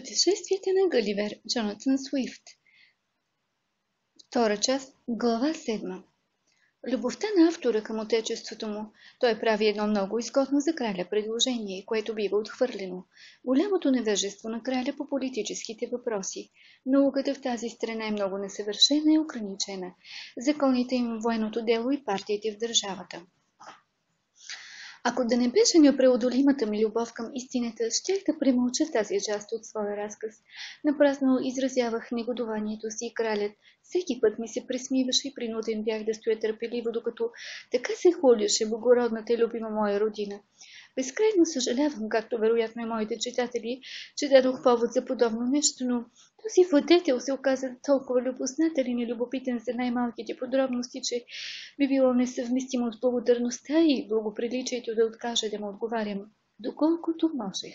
Пътешествията на Галивер, Джонатан Суифт. Втора част, глава 7. Любовта на автора към отечеството му. Той прави едно много изгодно за краля предложение, което бива отхвърлено. Голямото невежество на краля по политическите въпроси. Науката в тази страна е много несъвършена и ограничена. Законите им, военното дело и партиите в държавата. Ако да не беше непреодолимата ми любов към истината, щях да премълча тази част от своя разказ. Напрасно изразявах негодованието си и кралят всеки път ми се присмиваше и принуден бях да стоя търпеливо, докато така се хулеше благородната и любима моя родина. Безкрайно съжалявам, както вероятно и моите читатели, че дадох повод за подобно нещо, но този владетел се оказа толкова любознателен и любопитен за най-малките подробности, че би било несъвместимо с благодарността и благоприличието да откажа да му отговарям, доколкото можех.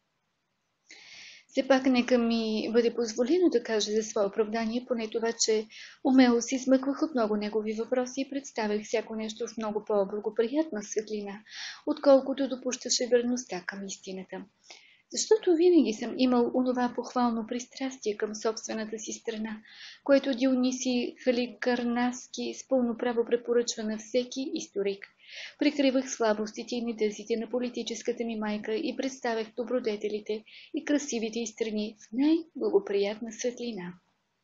Все пак нека ми бъде позволено да кажа за свое оправдание, поне това, че умело си измъквах от много негови въпроси и представях всяко нещо в много по-благоприятна светлина, отколкото допущаше верността към истината. Защото винаги съм имал онова похвално пристрастие към собствената си страна, което Дионисий Халикарнаски с пълно право препоръчва на всеки историк. Прикривах слабостите и недъзите на политическата ми майка и представях добродетелите и красивите й страни в най-благоприятна светлина.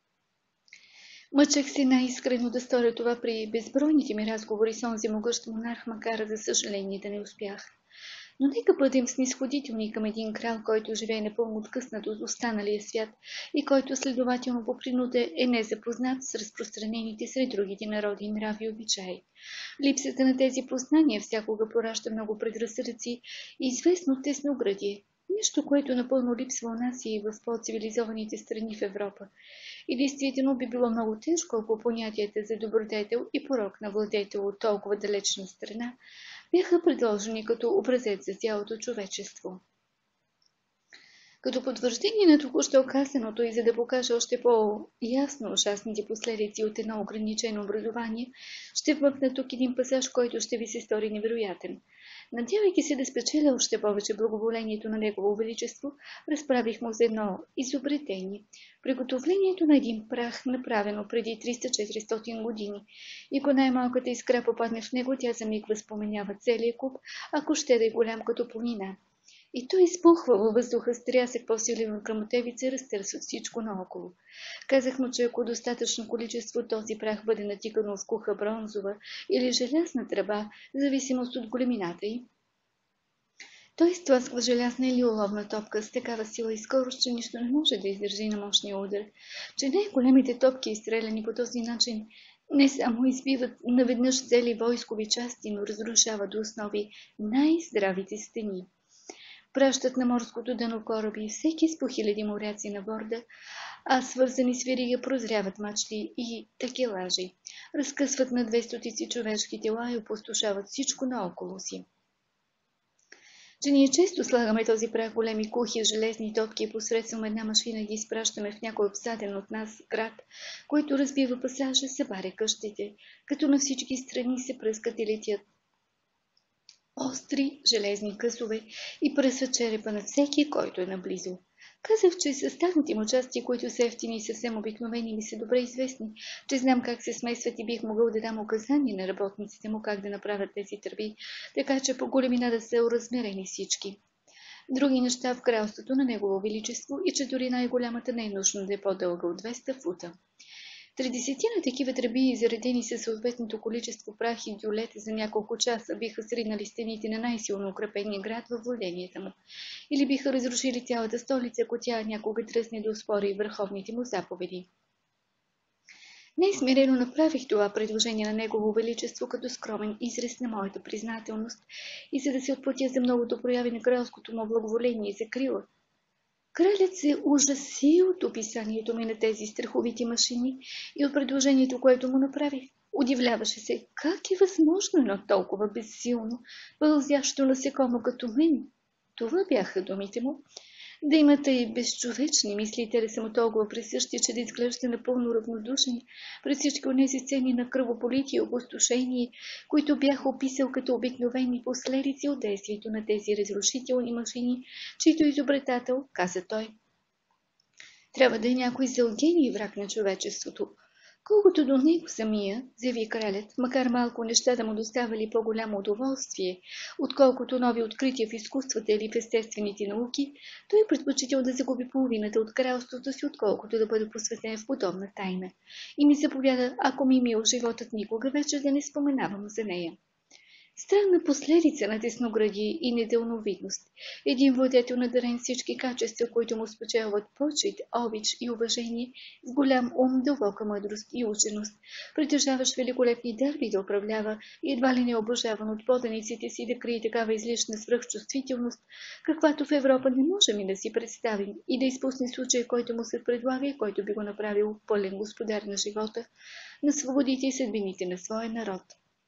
Мъчех се най-искрено да сторя това при безбройните ми разговори с онзи могъщ монарх, макар за съжаление да не успях. Но нека бъдем снисходителни към един крал, който живее напълно откъснат от останалия свят и който следователно по принуда е незапознат с разпространените сред другите народи нрави и обичаи. Липсата на тези познания всякога поражда много предразсъдъци и известно тесноградие, нещо, което напълно липсва у нас и в по-цивилизованите страни в Европа. И действително би било много тежко, ако понятията за добродетел и порок на владетел от толкова далечна страна бяха предложени като образец за цялото човечество. Като потвърждение на току-що казаното и за да покажа още по-ясно ужасните последици от едно ограничено образование, ще вмъкна тук един пасаж, който ще ви се стори невероятен. Надявайки се да спечеля още повече благоволението на Негово Величество, разправих му за едно изобретение. Приготовлението на един прах, направено преди 300-400 години. И ако най-малката искра попадне в него, тя за миг възпоменява целия куп, ако ще да е голям като планина. И той избухва във въздуха с трясък по-силен от гръмотевица и разтърсва всичко наоколо. Казах му, че ако достатъчно количество този прах бъде натикано в куха бронзова или желязна тръба, в зависимост от големината й, той изтласква желязна или оловна топка с такава сила и скорост, че нищо не може да издържи на мощния удар, че най-големите топки, изстреляни по този начин, не само избиват наведнъж цели войскови части, но разрушават до основи най-здравите стени. Пращат на морското дъно кораби, всеки с по хиляди моряци на борда, а свързани с верига прозряват мачти и такелажи. Разкъсват на 200 човешки тела и опустошават всичко наоколо си. Че ние често слагаме този прах големи кухи, железни топки и посредством една машина ги изпращаме в някой обсаден от нас град, който разбива пасажа, събаря къщите, като на всички страни се пръскат и летят остри железни късове и пръсват черепа на всеки, който е наблизо. Казах, че съставните му части, които са ефтини и съвсем обикновени, ми са добре известни, че знам как се смесват и бих могъл да дам указания на работниците му как да направят тези тръби, така че по големина да са уразмерени всички. Други неща в кралството на Негово Величество и че дори най-голямата не е нужно да е по-дълга от 200 фута. 30 такива тръби, заредени със съответното количество прах и дюлет за няколко часа, биха сринали стените на най-силно укрепения град във владенията му. Или биха разрушили цялата столица, ако тя някога тръсне да оспори върховните му заповеди. Най-смирено направих това предложение на Негово Величество като скромен израз на моята признателност и за да се отплатя за многото прояви на кралското му благоволение и закрила. Кралят се ужаси от описанието ми на тези страховити машини и от предложението, което му направих. Удивляваше се, как е възможно едно толкова безсилно, пълзящо насекомо като мен. Това бяха думите му. Да имате и безчовечни мислители са му толкова присъщи, че да изглежда напълно равнодушен пред всички онези сцени на кръвополитие и опустошение, които бях описал като обикновени последици от действието на тези разрушителни машини, чието изобретател, каза той, Трябва да е някой зъл гений враг на човечеството. Колкото до него самия, заяви кралят, макар малко неща да му доставали по-голямо удоволствие, отколкото нови открития в изкуствата или в естествените науки, той предпочитал да загуби половината от кралството си, отколкото да бъде посветен в подобна тайна. И ми заповяда, ако ми мил животът, никога вече да не споменавам за нея. Странна последица на тесноградие и недълновидност. Един владетел, надарен всички качества, които му спечелват почет, обич и уважение, с голям ум, дълбока мъдрост и ученост, притежаващ великолепни дарби да управлява и едва ли не обожаван от поданиците си да крие такава излишна свръхчувствителност, каквато в Европа не можем и да си представим, и да изпусне случая, който му се предлага и който би го направил пълен господар на живота, на свободите и съдбините на своя народ.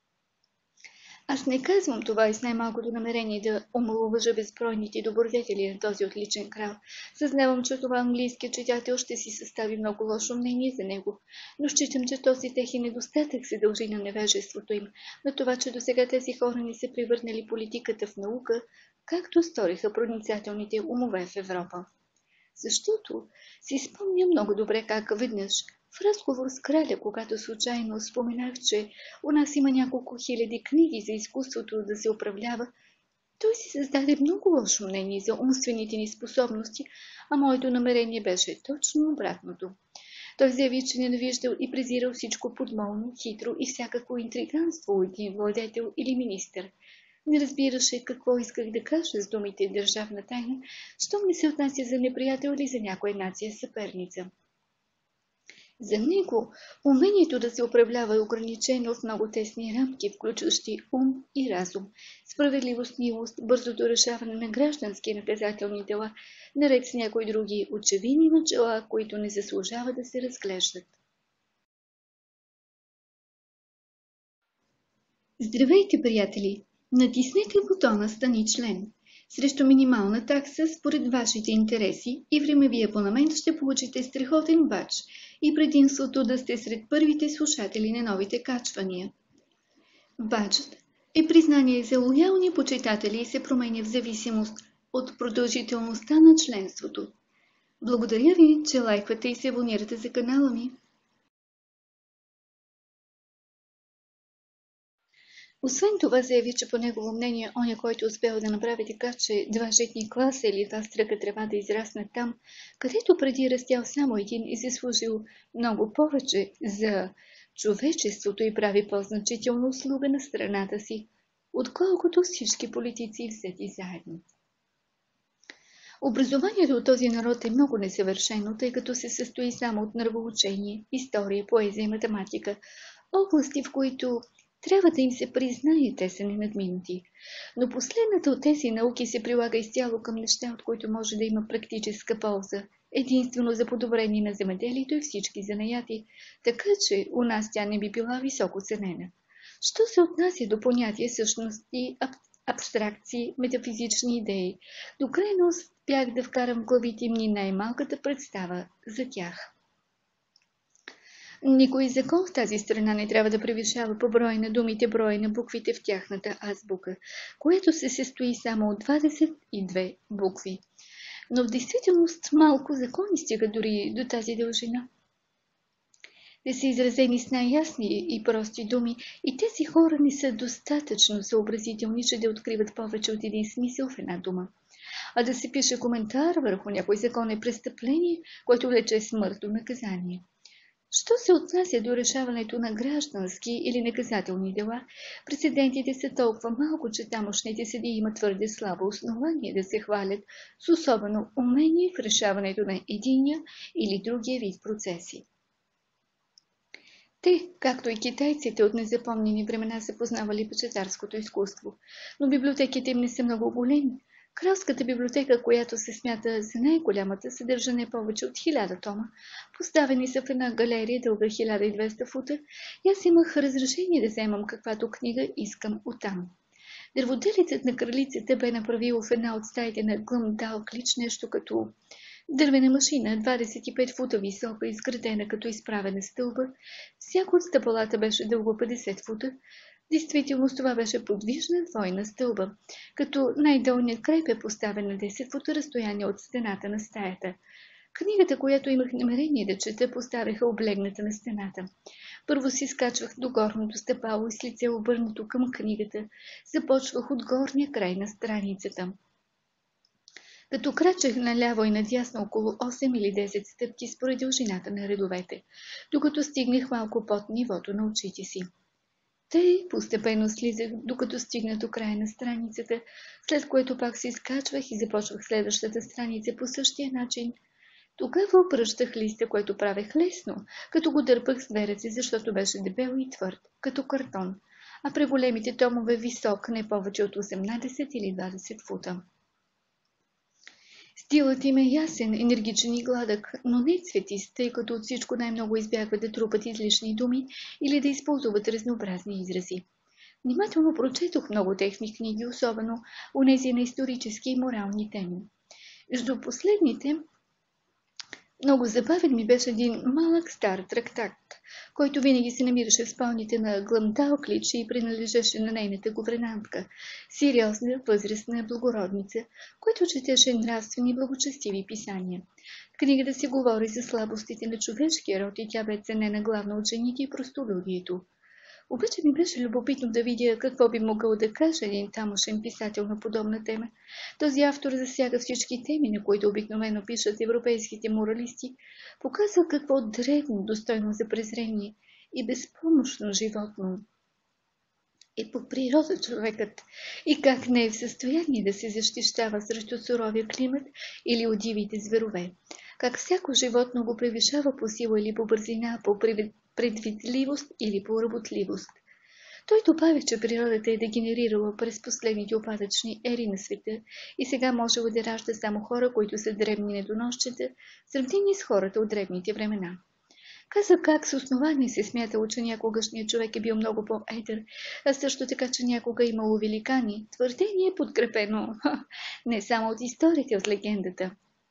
Аз не казвам това и с най-малкото намерение да омаловажа безбройните добродетели на този отличен крал. Съзнавам, че това английският читател ще си състави много лошо мнение за него, но считам, че този техен недостатък се дължи на невежеството им, на това, че досега тези хора не са превърнали политиката в наука, както сториха проницателните умове в Европа. Защото си спомня много добре как веднъж в разговор с краля, когато случайно споменах, че у нас има няколко хиляди книги за изкуството да се управлява, той си създаде много лошо мнение за умствените ни способности, а моето намерение беше точно обратното. Той заяви, че ненавиждал и презирал всичко подмолно, хитро и всякакво интриганство от един владетел или министър. Не разбираше какво исках да кажа с думите държавна тайна, щом не се отнася за неприятел или за някоя нация съперница. За него умението да се управлява е ограничено в много тесни рамки, включващи ум и разум, справедливост, милост, бързото решаване на граждански и наказателни дела, наред с някои други очевидни начала, които не заслужава да се разглеждат. Здравейте, приятели! Натиснете бутона "Стани член". Срещу минимална такса, според вашите интереси и времеви абонамент, ще получите страхотен бадж и предимството да сте сред първите слушатели на новите качвания. Баджът е признание за лоялни почитатели и се променя в зависимост от продължителността на членството. Благодаря ви, че лайквате и се абонирате за канала ми. Освен това заяви, че по негово мнение, оня, който успял да направи така, че два житни класа или два стръка трева да израснат там, където преди растял само един и заслужил много повече за човечеството и прави по-значителна услуга на страната си, отколкото всички политици взети заедно. Образованието от този народ е много несъвършено, тъй като се състои само от нравоучение, история, поезия и математика, области, в които трябва да им се признае, те са ненадминати. Но последната от тези науки се прилага изцяло към неща, от които може да има практическа полза, единствено за подобрение на земеделието и всички занаяти, така че у нас тя не би била високо ценена. Що се отнася до понятия, същности, абстракции, метафизични идеи, до крайно успях да вкарам в главите им ни най-малката представа за тях. Никой закон в тази страна не трябва да превишава по броя на думите броя на буквите в тяхната азбука, което се състои само от 22 букви. Но в действителност малко закони стига дори до тази дължина. Те са изразени с най-ясни и прости думи и тези хора не са достатъчно съобразителни, че да откриват повече от един смисъл в една дума. А да се пише коментар върху някой закон е престъпление, което влече смъртно наказание. Що се отнася до решаването на граждански или наказателни дела, прецедентите са толкова малко, че тамошните съдии имат твърде слабо основание да се хвалят с особено умение в решаването на единия или другия вид процеси. Те, както и китайците от незапомнени времена, са познавали печатарското изкуство, но библиотеките им не са много големи. Кралската библиотека, която се смята за най-голямата, съдържа не повече от 1000 тома. Поставени са в една галерия дълга 1200 фута и аз имах разрешение да вземам каквато книга искам оттам. Дърводелецът на кралицата бе направил в една от стаите на Глъмдалклич нещо като дървена машина, 25 фута висока, изградена като изправена стълба. Всяко от стъпалата беше дълго 50 фута. Действително това беше подвижна двойна стълба, като най-долният край бе поставен на 10 фута разстояние от стената на стаята. Книгата, която имах намерение да чета, поставяха облегната на стената. Първо си скачвах до горното стъпало и с лице обърнато към книгата, започвах от горния край на страницата. Като крачех наляво и надясно около 8 или 10 стъпки според дължината на редовете, докато стигнах малко под нивото на очите си. Тъй постепенно слизах, докато стигна до края на страницата, след което пак се изкачвах и започвах следващата страница по същия начин. Тогава опръщах листа, което правех лесно, като го дърпах с две ръце, защото беше дебел и твърд, като картон, а при големите томове висок не повече от 18 или 20 фута. Стилът им е ясен, енергичен и гладък, но не цветист, тъй като от всичко най-много избягват да трупат излишни думи или да използват разнообразни изрази. Внимателно прочетох много техни книги, особено онези на исторически и морални теми. Между последните, много забавен ми беше един малък стар трактат, който винаги се намираше в спалните на Глъмдалклич и принадлежеше на нейната гувернантка, сериозна, възрастна благородница, която четеше нравствени и благочестиви писания. В книгата се говори за слабостите на човешкия род и тя бе ценена главно от жените и простолюдието. Обаче ми беше любопитно да видя какво би могъл да каже един тамошен писател на подобна тема. Този автор засяга всички теми, на които обикновено пишат европейските моралисти, показва какво древно, достойно за презрение и безпомощно животно е по природа човекът и как не е в състояние да се защищава срещу суровия климат или от дивите зверове. Как всяко животно го превишава по сила или по бързина, по предвидливост или по работливост. Той добави, че природата е дегенерирала през последните опадъчни ери на света и сега можела да ражда само хора, които са древни недоносчета, в сравнение с хората от древните времена. Каза как с основание се смятало, че някогашният човек е бил много по-едър, а също така, че някога имало великани. Твърдение е подкрепено не само от историите, от легендата.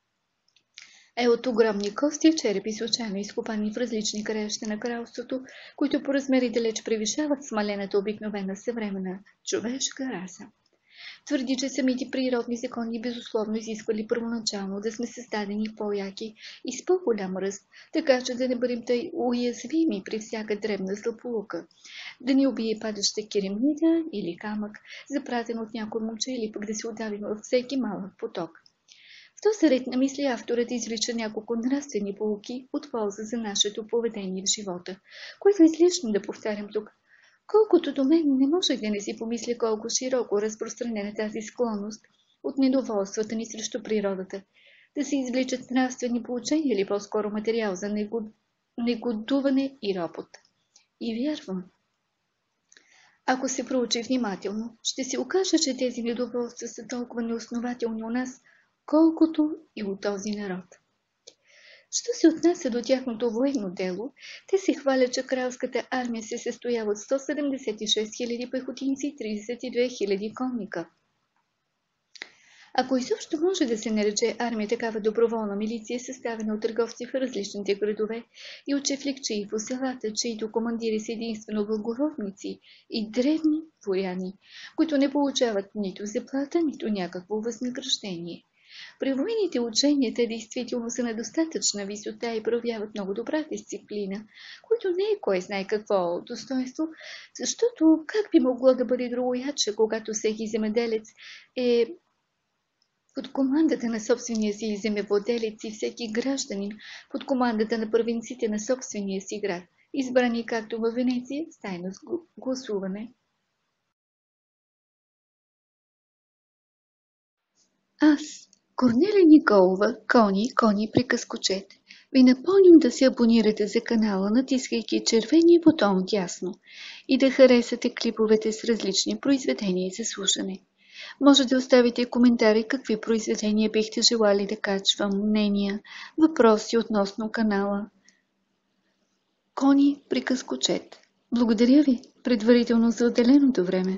От огромни кости и черепи, случайно изкопани в различни краища на кралството, които по размери далеч превишават смалената обикновена съвременна човешка раса. Твърди, че самите природни закони безусловно изисквали първоначално да сме създадени по-яки и с по-голям ръст, така че да не бъдем тъй уязвими при всяка дребна злополука, да ни убие падаща керемида или камък, запратен от някой момче или пък да се удавим във всеки малък поток. В този ред на мисли авторът извлича няколко нравствени поуки от полза за нашето поведение в живота, което е излишно да повтарям тук. Колкото до мен, не може да не си помисля колко широко разпространена тази склонност от недоволствата ни срещу природата, да се извличат нравствени поучения или по-скоро материал за негодуване и ропот. И вярвам, ако се проучи внимателно, ще се окаже, че тези недоволства са толкова неоснователни у нас, колкото и от този народ. Що се отнася до тяхното военно дело, те се хвалят, че кралската армия се състоява от 176 000 пехотинци и 32 000 конника. Ако изобщо може да се нарече армия такава доброволна милиция, съставена от търговци в различните градове и от чефликчии по селата, чието командири са единствено благородници и древни вояни, които не получават нито заплата, нито някакво възнаграждение. При военните учения те действително са на достатъчна висота и проявяват много добра дисциплина, което не е кой знае какво достоинство, защото как би могло да бъде другояче, когато всеки земеделец е под командата на собствения си земевладелец и всеки гражданин под командата на първенците на собствения си град, избрани както във Венеция с тайно гласуване. Аз, Корнелия Николова, Кони, приказкочет, ви напомням да се абонирате за канала, натискайки червения бутон отдясно и да харесате клиповете с различни произведения за слушане. Може да оставите коментари какви произведения бихте желали да качвам, мнения, въпроси относно канала. Кони, приказкочет. Благодаря ви предварително за отделеното време.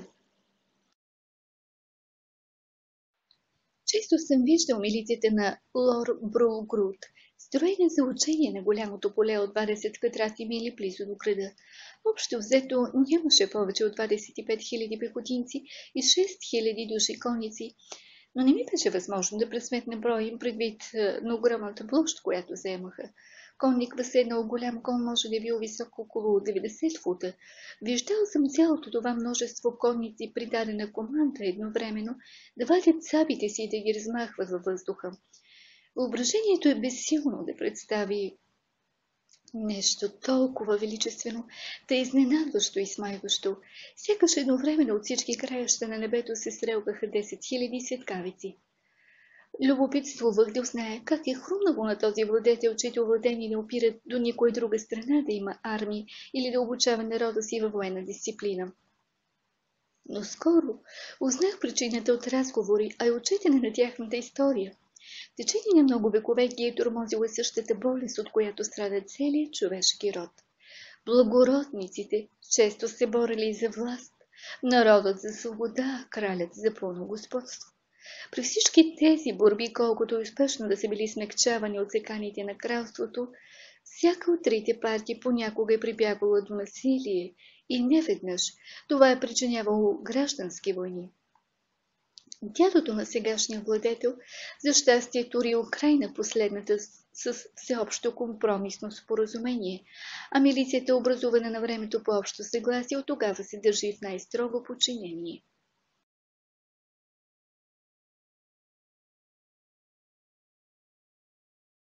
Често съм виждал милиците на Лор Брулгруд, строени за учение на голямото поле от 20 квадратни мили близо до града. Общо взето нямаше повече от 25 000 пехотинци и 6 000 души конници. Но не ми беше възможно да пресметне броя им предвид на огромната площ, която заемаха. Конник възседнал голям кон може да е бил висок около 90 фута. Виждал съм цялото това множество конници при дадена команда едновременно да вадят сабите си и да ги размахват във въздуха. Въображението е безсилно да представи нещо толкова величествено, да изненадващо и смайващо. Сякаш едновременно от всички краища на небето се стрелваха 10 000 светкавици. Любопитствувах да узнае как е хрумнало на този владетел, чието владение не опират до никоя друга страна да има армии или да обучава народа си във военна дисциплина. Но скоро узнах причината от разговори, а и от четене на тяхната история. В течение на много векове ги е тормозила същата болест, от която страда целият човешки род. Благородниците често се борили за власт, народът за свобода, кралят за пълно господство. При всички тези борби, колкото и успешно да са били смекчавани от секаните на кралството, всяка от трите партии понякога е прибягвала до насилие и неведнъж това е причинявало граждански войни. Дядото на сегашния владетел, за щастие, турил край на последната с всеобщо компромисно споразумение, а милицията, образувана на времето по общо съгласие, от тогава се държи в най-строго подчинение.